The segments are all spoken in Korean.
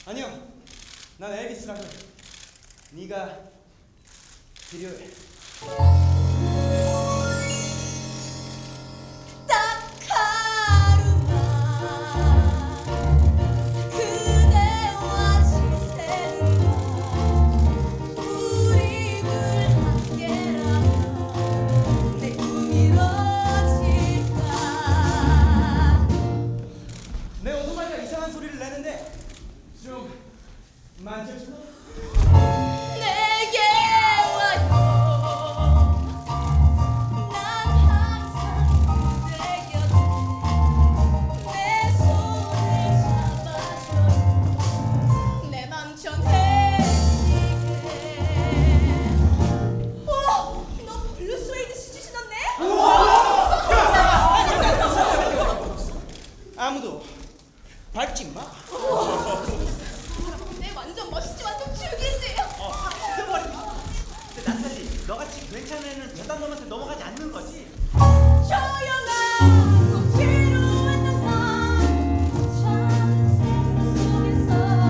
아니요, 난 엘비스라고. 네가 필요해. 내 오토바이가 이상한 소리를 내는데 좀 만져줄래? 내게 와요. 난 항상 그대 곁에 내 손을 잡아줘. 내 맘 전해지게. 오! 너 블루스웨이드 슈즈 신었네? 아무도 밟지 마. 네, 완전 멋있지, 완전 죽이지. 근데 나탈리, 너같이 괜찮은 애는 대단놈한테 넘어가지 않는 거지? 조용하고 지루했던 삶 작은 세상 속에서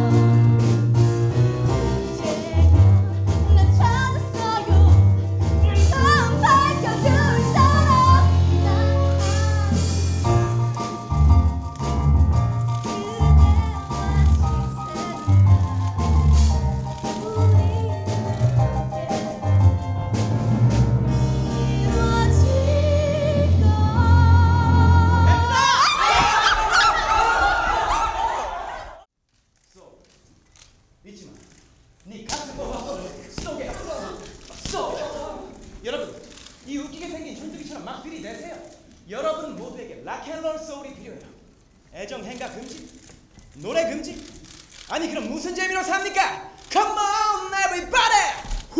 이제야 날 찾았어요. 우리 마음 밝혀줄 사람. 난 잊지 마. 네 가슴 속에 쏘. 여러분, 이 웃기게 생긴 촌뜨기처럼 막 들이대세요. 여러분 모두에게 락앤롤 소울이 필요해요. 애정 행각 금지, 노래 금지. 아니 그럼 무슨 재미로 삽니까? Come on everybody.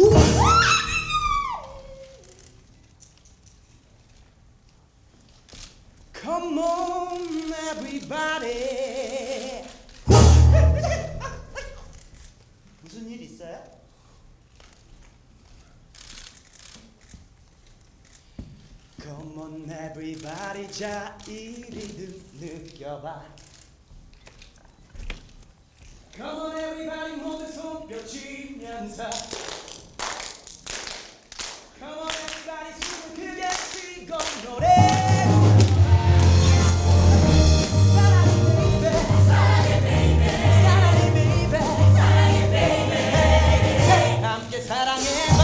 Come on everybody. 무슨 일 있어요? Come on everybody. 자 이리도 느껴봐. Come on everybody. 모두 손뼉 치면서 Come on everybody. 숨을 크게 쉬고 노래. 사랑해 baby. 사랑해 baby. 사랑해 baby. 함께 사랑해봐.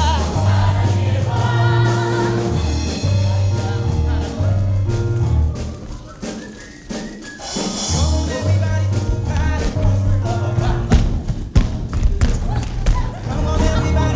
Come on everybody.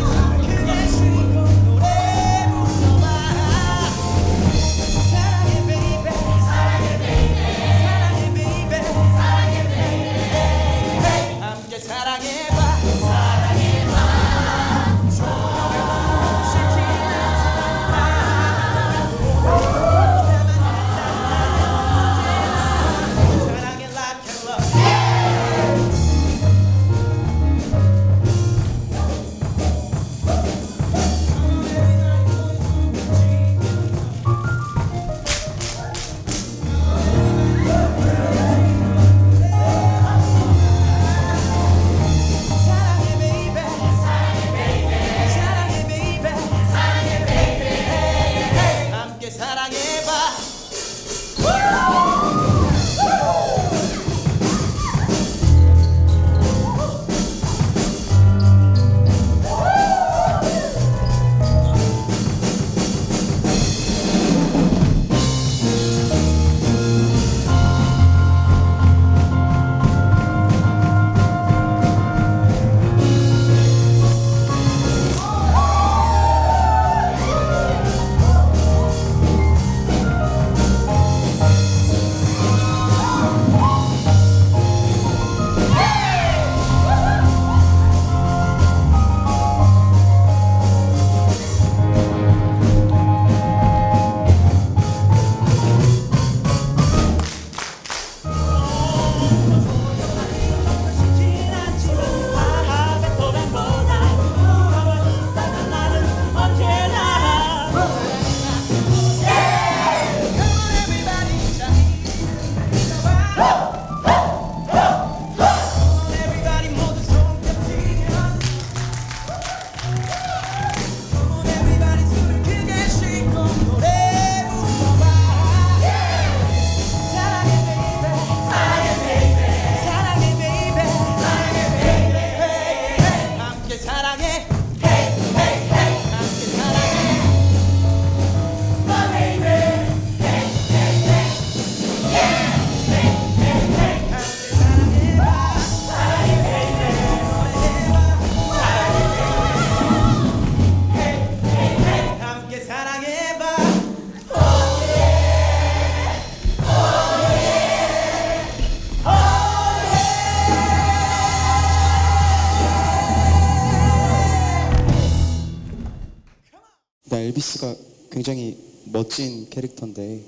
엘비스가 굉장히 멋진 캐릭터인데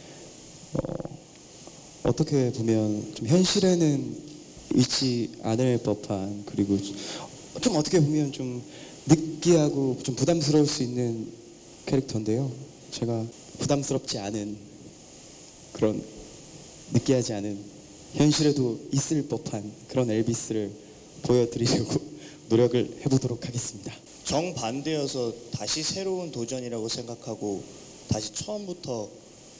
어떻게 보면 좀 현실에는 있지 않을 법한, 그리고 좀 어떻게 보면 좀 느끼하고 좀 부담스러울 수 있는 캐릭터인데요. 제가 부담스럽지 않은 그런 느끼하지 않은 현실에도 있을 법한 그런 엘비스를 보여드리려고 노력을 해보도록 하겠습니다. 정반대여서 다시 새로운 도전이라고 생각하고 다시 처음부터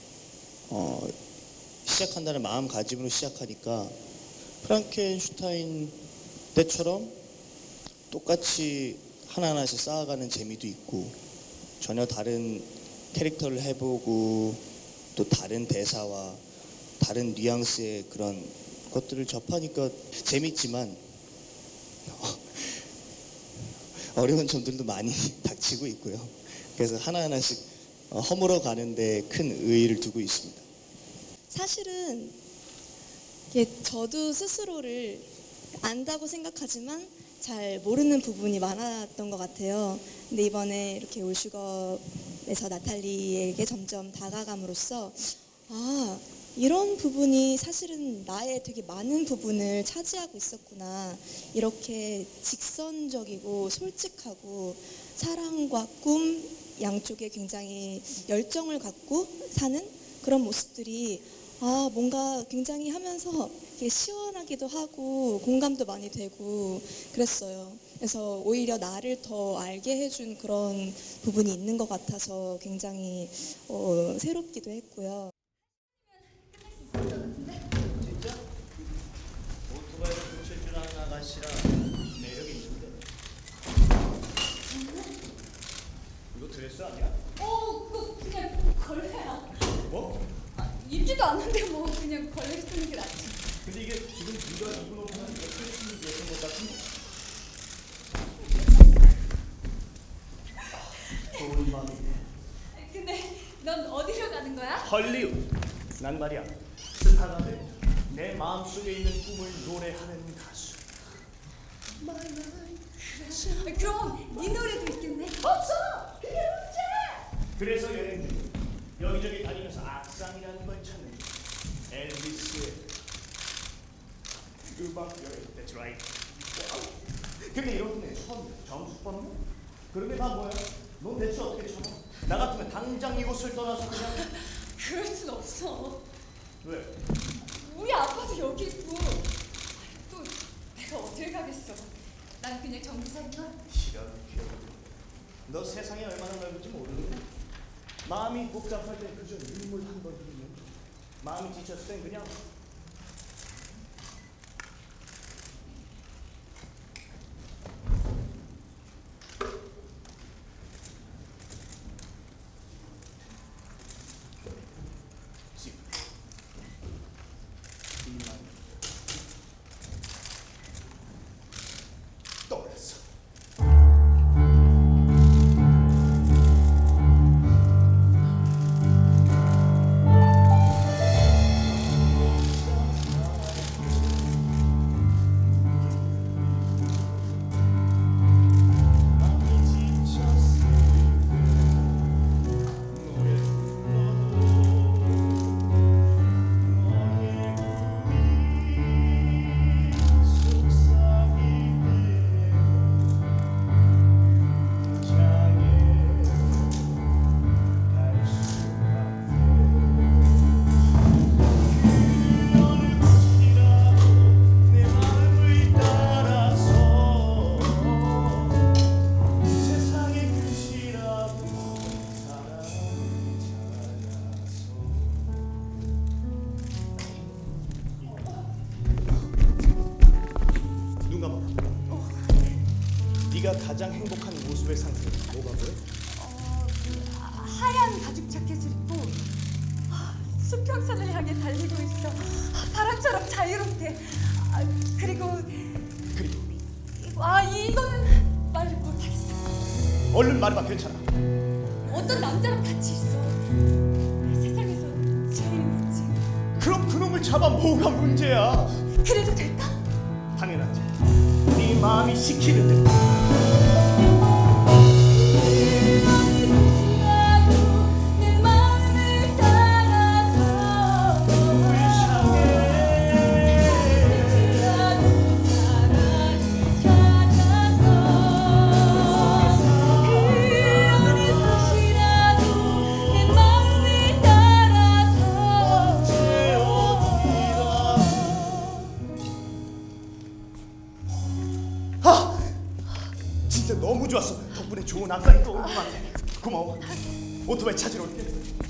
시작한다는 마음가짐으로 시작하니까 프랑켄슈타인 때처럼 똑같이 하나하나씩 쌓아가는 재미도 있고, 전혀 다른 캐릭터를 해보고 또 다른 대사와 다른 뉘앙스의 그런 것들을 접하니까 재밌지만 어려운 점들도 많이 닥치고 있고요. 그래서 하나하나씩 허물어 가는데 큰 의의를 두고 있습니다. 사실은 이게 저도 스스로를 안다고 생각하지만 잘 모르는 부분이 많았던 것 같아요. 근데 이번에 이렇게 올슈거에서 나탈리에게 점점 다가감으로써 이런 부분이 사실은 나의 되게 많은 부분을 차지하고 있었구나. 이렇게 직선적이고 솔직하고 사랑과 꿈 양쪽에 굉장히 열정을 갖고 사는 그런 모습들이 뭔가 굉장히 하면서 시원하기도 하고 공감도 많이 되고 그랬어요. 그래서 오히려 나를 더 알게 해준 그런 부분이 있는 것 같아서 굉장히 새롭기도 했고요. 진짜? 오토바이를 고칠 줄 아는 아가씨라 매력이 있는데. 이거 드레스 아니야? 그거 그냥 걸레야. 뭐? 입지도 않는데 뭐 그냥 걸레 쓰는 게 낫지. 근데 이게 지금 네가 입은 옷은 예쁜 것 같은데. 좋은 마음이네. 근데 넌 어디로 가는 거야? 헐리우드. 난 말이야, 스타가 돼. 내 마음속에 있는 꿈을 노래하는 가수. 그럼 네 노래도 있겠네. 없어. 그게 문제. 그래서 여행 중 여기저기 다니면서 악상이라는 걸 찾는 엘비스의 음악 여행. That's right. 와우. 근데 이런 분에 처음 점수 뽑는? 그런데 나 뭐야? 넌 대체 어떻게 참아? 나 같으면 당장 이곳을 떠나서 그냥. 그럴 순 없어. 왜? 우리 아빠도 여기 있고 또 내가 어딜 가겠어. 난 그냥 정기사니까. 시간을 기억해. 너 세상이 얼마나 넓은지 모르는구나. 마음이 복잡할 때 그저 눈물 한 번 흘리면, 마음이 지쳤을 땐 그냥 떠올랐어. 눈 감아. 네가 가장 행복한 모습의 상태는 뭐가 보여? 하얀 가죽 자켓을 입고 수평선을 향해 달리고 있어. 바람처럼 자유롭게. 그리고 이거는 말을 못하겠어. 얼른 말해봐. 괜찮아. 어떤 남자랑 같이 있어. 세상에서 제일 멋진. 그럼 그놈을 잡아 뭐가 문제야? 그래도 될까? 당연하지. 네 마음이 시키는 대로. 고마워. 오토바이 찾으러 올게.